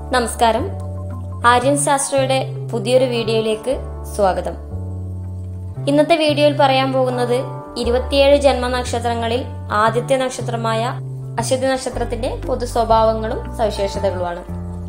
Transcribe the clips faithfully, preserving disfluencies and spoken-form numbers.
നമസ്കാരം. ആര്യൻ ശാസ്ത്രയുടെ പുതിയൊരു വീഡിയോയിലേക്ക് സ്വാഗതം. ഇന്നത്തെ വീഡിയോയിൽ പറയാൻ പോകുന്നത് ഇരുപത്തിയേഴ് ജന്മനക്ഷത്രങ്ങളിൽ ആദ്യത്തെ നക്ഷത്രമായ അശ്വതി നക്ഷത്രത്തിന്റെ പൊതു സ്വഭാവങ്ങളും സവിശേഷതകളുമാണ്.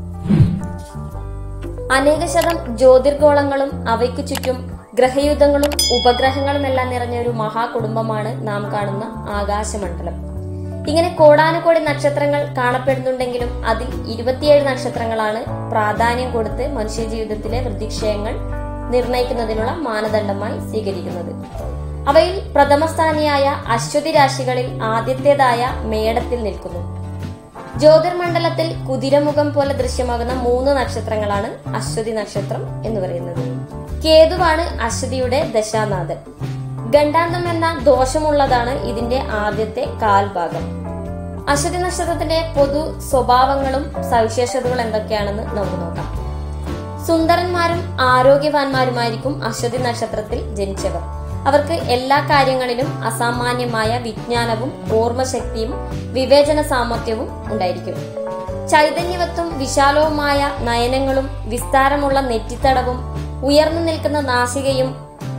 അനേകശതം ജ്യോതിർഗോളങ്ങളും അവയ്ക്കു ചുറ്റും ഗ്രഹയുധങ്ങളും ഉപഗ്രഹങ്ങളും എല്ലാം നിറഞ്ഞ ഒരു മഹാകുടുംബമാണ് നാം കാണുന്ന ആകാശമണ്ഡലം. ഇങ്ങനെ കോടാനുകോടി നക്ഷത്രങ്ങൾ കാണപ്പെടുന്നുണ്ടെങ്കിലും അതിൽ ഇരുപത്തിയേഴ് നക്ഷത്രങ്ങളാണ് പ്രാധാന്യം കൊടുത്ത് മനുഷ്യജീവിതത്തിലെ വൃദ്ധിക്ഷയങ്ങൾ നിർണയിക്കുന്നതിനുള്ള മാനദണ്ഡമായി സ്വീകരിക്കുന്നത്. അവയിൽ പ്രഥമസ്ഥാനിയായ അശ്വതി രാശികളിൽ ആദ്യത്തേതായ മേടത്തിൽ നിൽക്കുന്നു. ജ്യോതിർമണ്ഡലത്തിൽ കുതിരമുഖം പോലെ ദൃശ്യമാകുന്ന മൂന്ന് നക്ഷത്രങ്ങളാണ് അശ്വതി നക്ഷത്രം എന്ന് പറയുന്നത്. കേതുവാണ് അശ്വതിയുടെ ദശാനാഥൻ. ഗണ്ഡാന്തം എന്ന ദോഷമുള്ളതാണ് ഇതിന്റെ ആദ്യത്തെ കാൽഭാഗം. അശ്വതി നക്ഷത്രത്തിന്റെ പൊതു സ്വഭാവങ്ങളും സവിശേഷതകളും എന്തൊക്കെയാണെന്ന് നമുക്ക് നോക്കാം. സുന്ദരന്മാരും ആരോഗ്യവാന്മാരുമായിരിക്കും അശ്വതി നക്ഷത്രത്തിൽ ജനിച്ചവർ. അവർക്ക് എല്ലാ കാര്യങ്ങളിലും അസാമാന്യമായ വിജ്ഞാനവും ഓർമ്മശക്തിയും വിവേചന സാമർഥ്യവും ഉണ്ടായിരിക്കും. ചൈതന്യവത്തും വിശാലവുമായ നയനങ്ങളും വിസ്താരമുള്ള നെറ്റിത്തടവും ഉയർന്നു നിൽക്കുന്ന നാസികയും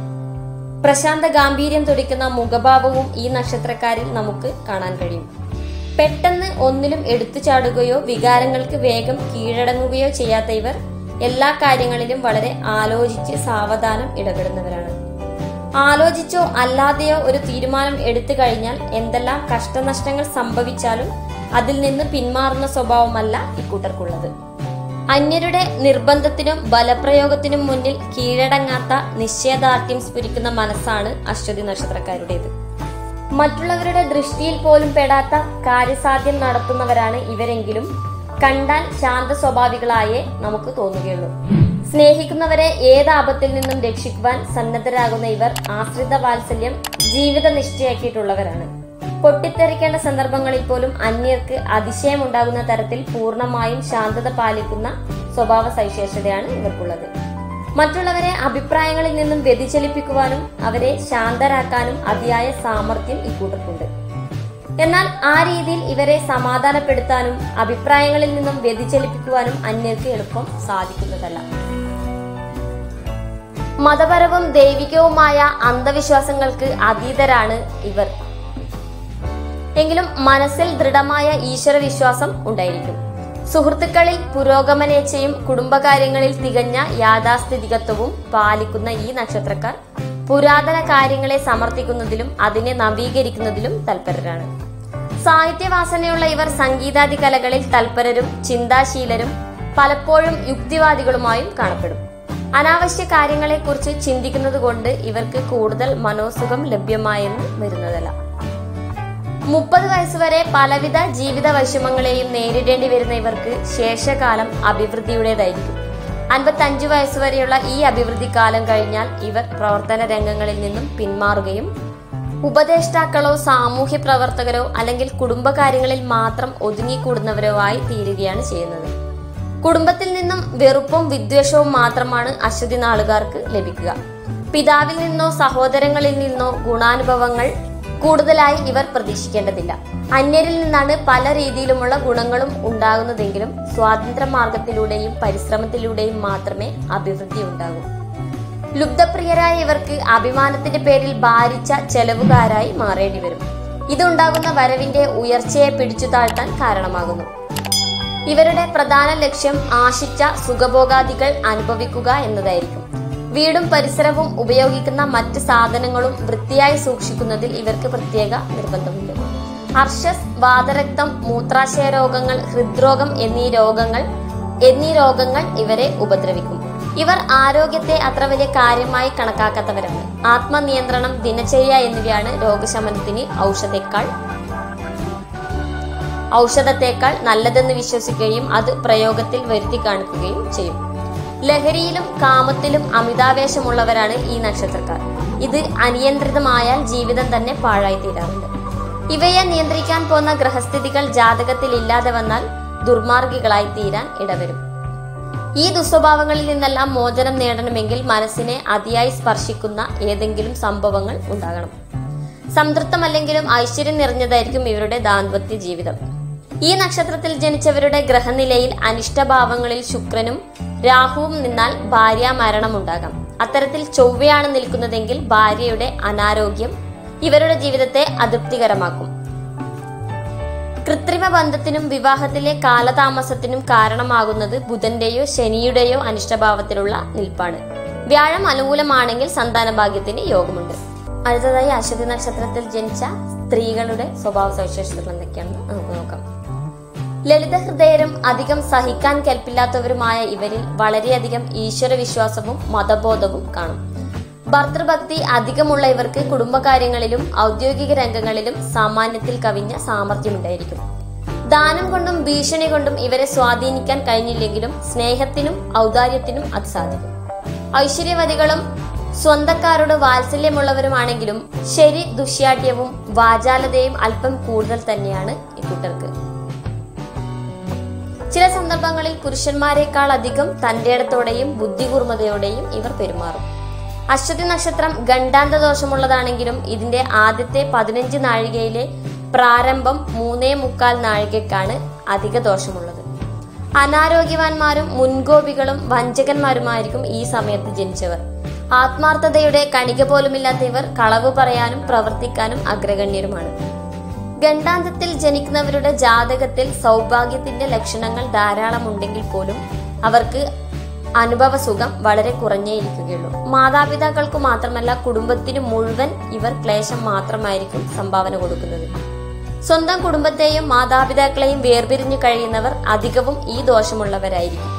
പ്രശാന്ത ഗാംഭീര്യം തുടിക്കുന്ന മുഖഭാവവും ഈ നക്ഷത്രക്കാരിൽ നമുക്ക് കാണാൻ കഴിയും. പെട്ടെന്ന് ഒന്നിലും എടുത്തു ചാടുകയോ വികാരങ്ങൾക്ക് വേഗം കീഴടങ്ങുകയോ ചെയ്യാത്ത ഇവർ എല്ലാ കാര്യങ്ങളിലും വളരെ ആലോചിച്ച് സാവധാനം ഇടപെടുന്നവരാണ്. ആലോചിച്ചോ അല്ലാതെയോ ഒരു തീരുമാനം എടുത്തു കഴിഞ്ഞാൽ എന്തെല്ലാം കഷ്ടനഷ്ടങ്ങൾ സംഭവിച്ചാലും അതിൽ നിന്ന് പിന്മാറുന്ന സ്വഭാവമല്ല ഇക്കൂട്ടർക്കുള്ളത്. അന്യരുടെ നിർബന്ധത്തിനും ബലപ്രയോഗത്തിനും മുന്നിൽ കീഴടങ്ങാത്ത നിശ്ചയദാർഢ്യം സ്ഫുരിക്കുന്ന മനസ്സാണ് അശ്വതി നക്ഷത്രക്കാരുടേത്. മറ്റുള്ളവരുടെ ദൃഷ്ടിയിൽ പോലും പെടാത്ത കാര്യസാധ്യം നടത്തുന്നവരാണ് ഇവരെങ്കിലും കണ്ടാൽ ശാന്ത സ്വഭാവികളായേ നമുക്ക് തോന്നുകയുള്ളൂ. സ്നേഹിക്കുന്നവരെ ഏത് ആപത്തിൽ നിന്നും രക്ഷിക്കുവാൻ സന്നദ്ധരാകുന്ന ഇവർ ആശ്രിത വാത്സല്യം ജീവിത നിശ്ചയാക്കിയിട്ടുള്ളവരാണ്. പൊട്ടിത്തെറിക്കേണ്ട സന്ദർഭങ്ങളിൽ പോലും അന്യർക്ക് അതിശയമുണ്ടാകുന്ന തരത്തിൽ പൂർണ്ണമായും ശാന്തത പാലിക്കുന്ന സ്വഭാവ സവിശേഷതയാണ് ഇവർക്കുള്ളത്. മറ്റുള്ളവരെ അഭിപ്രായങ്ങളിൽ നിന്നും വ്യതിചലിപ്പിക്കുവാനും അവരെ ശാന്തരാക്കാനും അതിയായ സാമർഥ്യം ഇക്കൂട്ടർക്കുണ്ട്. എന്നാൽ ആ രീതിയിൽ ഇവരെ സമാധാനപ്പെടുത്താനും അഭിപ്രായങ്ങളിൽ നിന്നും വ്യതിചലിപ്പിക്കുവാനും അന്യർക്ക് എളുപ്പം സാധിക്കുന്നതല്ല. മതപരവും ദൈവികവുമായ അന്ധവിശ്വാസങ്ങൾക്ക് അതീതരാണ് ഇവർ. എങ്കിലും മനസ്സിൽ ദൃഢമായ ഈശ്വര വിശ്വാസം ഉണ്ടായിരിക്കും. സുഹൃത്തുക്കളിൽ പുരോഗമനേച്ഛയും കുടുംബകാര്യങ്ങളിൽ തികഞ്ഞ യാഥാസ്ഥിതികത്വവും പാലിക്കുന്ന ഈ നക്ഷത്രക്കാർ പുരാതന കാര്യങ്ങളെ സമർത്ഥിക്കുന്നതിലും അതിനെ നവീകരിക്കുന്നതിലും തൽപരരാണ്. സാഹിത്യവാസനയുള്ള ഇവർ സംഗീതാദി കലകളിൽ തൽപരരും ചിന്താശീലരും പലപ്പോഴും യുക്തിവാദികളുമായും കാണപ്പെടും. അനാവശ്യ കാര്യങ്ങളെക്കുറിച്ച് ചിന്തിക്കുന്നത് കൊണ്ട് ഇവർക്ക് കൂടുതൽ മനോസുഖം ലഭ്യമായെന്ന് വരുന്നതല്ല. മുപ്പത് വയസ്സുവരെ പലവിധ ജീവിത വൈഷമ്യങ്ങളെയും നേരിടേണ്ടി വരുന്ന ഇവർക്ക് ശേഷകാലം അഭിവൃദ്ധിയുടേതായിരിക്കും. അൻപത്തി അഞ്ചു വയസ്സുവരെയുള്ള ഈ അഭിവൃദ്ധി കാലം കഴിഞ്ഞാൽ ഇവർ പ്രവർത്തന രംഗങ്ങളിൽ നിന്നും പിന്മാറുകയും ഉപദേഷ്ടാക്കളോ സാമൂഹ്യ പ്രവർത്തകരോ അല്ലെങ്കിൽ കുടുംബകാര്യങ്ങളിൽ മാത്രം ഒതുങ്ങിക്കൂടുന്നവരോ ആയി തീരുകയാണ് ചെയ്യുന്നത്. കുടുംബത്തിൽ നിന്നും വെറുപ്പും വിദ്വേഷവും മാത്രമാണ് അശ്വതി നാളുകാർക്ക് ലഭിക്കുക. പിതാവിൽ നിന്നോ സഹോദരങ്ങളിൽ നിന്നോ ഗുണാനുഭവങ്ങൾ കൂടുതലായി ഇവർ പ്രതീക്ഷിക്കേണ്ടതില്ല. അന്യരിൽ നിന്നാണ് പല രീതിയിലുമുള്ള ഗുണങ്ങളും ഉണ്ടാകുന്നതെങ്കിലും സ്വാതന്ത്ര്യ മാർഗത്തിലൂടെയും പരിശ്രമത്തിലൂടെയും മാത്രമേ അഭിവൃദ്ധി ഉണ്ടാകൂ. ലുബ്ധപ്രിയരായ ഇവർക്ക് അഭിമാനത്തിന്റെ പേരിൽ ഭാരിച്ച ചെലവുകാരായി മാറേണ്ടി വരും. ഇതുണ്ടാകുന്ന വരവിന്റെ ഉയർച്ചയെ പിടിച്ചു താഴ്ത്താൻ കാരണമാകുന്നു. ഇവരുടെ പ്രധാന ലക്ഷ്യം ആശിച്ച സുഖഭോഗാദികൾ അനുഭവിക്കുക എന്നതായിരിക്കും. വീടും പരിസരവും ഉപയോഗിക്കുന്ന മറ്റ് സാധനങ്ങളും വൃത്തിയായി സൂക്ഷിക്കുന്നതിൽ ഇവർക്ക് പ്രത്യേക നിർബന്ധമുണ്ട്. അർശസ്, വാതരക്തം, മൂത്രാശയ രോഗങ്ങൾ, ഹൃദ്രോഗം എന്നീ രോഗങ്ങൾ എന്നീ രോഗങ്ങൾ ഇവരെ ഉപദ്രവിക്കും. ഇവർ ആരോഗ്യത്തെ അത്ര വലിയ കാര്യമായി കണക്കാക്കാത്തവരാണ്. ആത്മനിയന്ത്രണം, ദിനചര്യ എന്നിവയാണ് രോഗശമനത്തിന് ഔഷധേക്കാൾ ഔഷധത്തെക്കാൾ നല്ലതെന്ന് വിശ്വസിക്കുകയും അത് പ്രയോഗത്തിൽ വരുത്തി കാണിക്കുകയും ചെയ്യും. ലഹരിയിലും കാമത്തിലും അമിതാവേശമുള്ളവരാണ് ഈ നക്ഷത്രക്കാർ. ഇത് അനിയന്ത്രിതമായാൽ ജീവിതം തന്നെ പാഴായി തീരാറുണ്ട്. ഇവയെ നിയന്ത്രിക്കാൻ പോന്ന ഗ്രഹസ്ഥിതികൾ ജാതകത്തിൽ ഇല്ലാതെ വന്നാൽ ദുർമാർഗികളായി തീരാൻ ഇടവരും. ഈ ദുസ്വഭാവങ്ങളിൽ നിന്നെല്ലാം മോചനം നേടണമെങ്കിൽ മനസ്സിനെ അതിയായി സ്പർശിക്കുന്ന ഏതെങ്കിലും സംഭവങ്ങൾ ഉണ്ടാകണം. സംതൃപ്തമല്ലെങ്കിലും ഐശ്വര്യം നിറഞ്ഞതായിരിക്കും ഇവരുടെ ദാമ്പത്യ ജീവിതം. ഈ നക്ഷത്രത്തിൽ ജനിച്ചവരുടെ ഗ്രഹനിലയിൽ അനിഷ്ടഭാവങ്ങളിൽ ശുക്രനും രാഹുവും നിന്നാൽ ഭാര്യ മരണം ഉണ്ടാകാം. അത്തരത്തിൽ ചൊവ്വയാണ് നിൽക്കുന്നതെങ്കിൽ ഭാര്യയുടെ അനാരോഗ്യം ഇവരുടെ ജീവിതത്തെ അതൃപ്തികരമാക്കും. കൃത്രിമ ബന്ധത്തിനും വിവാഹത്തിലെ കാലതാമസത്തിനും കാരണമാകുന്നത് ബുധന്റെയോ ശനിയുടെയോ അനിഷ്ടഭാവത്തിലുള്ള നിൽപ്പാണ്. വ്യാഴം അനുകൂലമാണെങ്കിൽ സന്താന ഭാഗ്യത്തിന് യോഗമുണ്ട്. അടുത്തതായി അശ്വതി നക്ഷത്രത്തിൽ ജനിച്ച സ്ത്രീകളുടെ സ്വഭാവ സവിശേഷതകൾ എന്തൊക്കെയാണെന്ന് നമുക്ക് നോക്കാം. ലളിത ഹൃദയരും അധികം സഹിക്കാൻ കെൽപ്പില്ലാത്തവരുമായ ഇവരിൽ വളരെയധികം ഈശ്വര വിശ്വാസവും മതബോധവും കാണും. ഭർതൃഭക്തി അധികമുള്ള ഇവർക്ക് കുടുംബകാര്യങ്ങളിലും ഔദ്യോഗിക രംഗങ്ങളിലും സാമാന്യത്തിൽ കവിഞ്ഞ സാമർഥ്യമുണ്ടായിരിക്കും. ദാനം കൊണ്ടും ഭീഷണി കൊണ്ടും ഇവരെ സ്വാധീനിക്കാൻ കഴിഞ്ഞില്ലെങ്കിലും സ്നേഹത്തിനും ഔദാര്യത്തിനും അത് സാധിക്കും. ഐശ്വര്യവതികളും സ്വന്തക്കാരോട് വാത്സല്യമുള്ളവരുമാണെങ്കിലും ശരി ദുശ്യാഠ്യവും വാചാലതയും അല്പം കൂടുതൽ തന്നെയാണ് ഇക്കൂട്ടർക്ക്. ചില സന്ദർഭങ്ങളിൽ പുരുഷന്മാരെക്കാൾ അധികം തന്റേടത്തോടെയും ബുദ്ധികൂർമ്മതയോടെയും ഇവർ പെരുമാറും. അശ്വതി നക്ഷത്രം ഗണ്ഡാന്ത ദോഷമുള്ളതാണെങ്കിലും ഇതിന്റെ ആദ്യത്തെ പതിനഞ്ച് നാഴികയിലെ പ്രാരംഭം മൂന്നേ മുക്കാൽ നാഴികക്കാണ് അധിക ദോഷമുള്ളത്. അനാരോഗ്യവാന്മാരും മുൻകോപികളും വഞ്ചകന്മാരുമായിരിക്കും ഈ സമയത്ത് ജനിച്ചവർ. ആത്മാർത്ഥതയുടെ കണിക പോലുമില്ലാത്ത ഇവർ കളവ് പറയാനും പ്രവർത്തിക്കാനും അഗ്രഗണ്യരുമാണ്. ഗണ്ഡാന്തത്തിൽ ജനിക്കുന്നവരുടെ ജാതകത്തിൽ സൗഭാഗ്യത്തിന്റെ ലക്ഷണങ്ങൾ ധാരാളം ഉണ്ടെങ്കിൽ പോലും അവർക്ക് അനുഭവ സുഖം വളരെ കുറഞ്ഞേയിരിക്കുകയുള്ളൂ. മാതാപിതാക്കൾക്ക് മാത്രമല്ല കുടുംബത്തിന് മുഴുവൻ ഇവർ ക്ലേശം മാത്രമായിരിക്കും സംഭാവന കൊടുക്കുന്നത്. സ്വന്തം കുടുംബത്തെയും മാതാപിതാക്കളെയും വേർപിരിഞ്ഞു കഴിയുന്നവർ അധികവും ഈ ദോഷമുള്ളവരായിരിക്കും.